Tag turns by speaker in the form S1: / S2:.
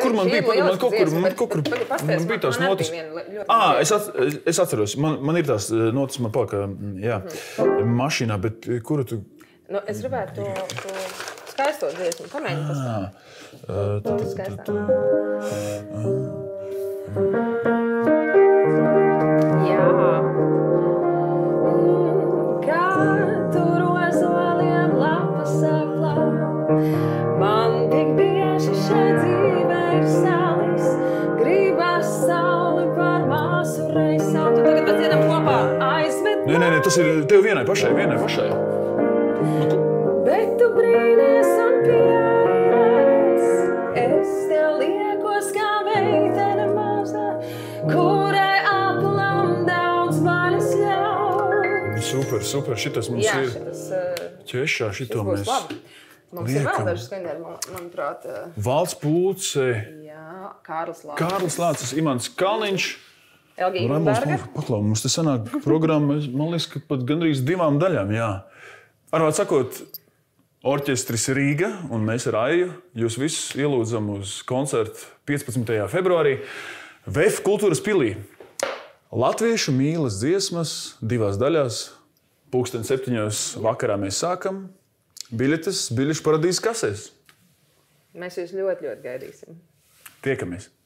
S1: kur man bija? Man kaut kur bija tās notis. Es atceros. Man ir tās notis, man palika, jā, mašīnā, bet kuru tu...
S2: Nu, es gribētu to skaisto dziesmu. Pamēģini paspēt. Jā. Kā tu rozoliem lapas saklā, man tik bieži šai dzīvē ir salis, gribas sauli par māsu reisām. Tu tagad mēs dziedam kopā aizved.
S1: Nē, tas ir tev vienai pašai.
S2: Bet tu brīnies un pierādās, es tev liekos kā meitene maza, kurai aplam daudz manis ļauj.
S1: Super, šitas mums ir ķešā, šito mēs liekam.
S2: Mums ir vēl daži skaņdari, manuprāt.
S1: Valsts Pulce.
S2: Jā, Kārlis
S1: Lācis, Imants Kalniņš.
S2: Elga Inberga.
S1: Paklau, mums te sanāk programma, man liekas, ka pat gandrīz 2 daļām, jā. Arvāt sakot, orķestris Rīga un mēs ar Aiju jūs visus ielūdzam uz koncertu 15. februārī VF Kultūras pilī. Latviešu mīlas dziesmas 2 daļās, 7:00 vakarā mēs sākam. Biļešu paradīzes kasēs.
S2: Mēs jūs ļoti, ļoti gaidīsim.
S1: Tiekamies!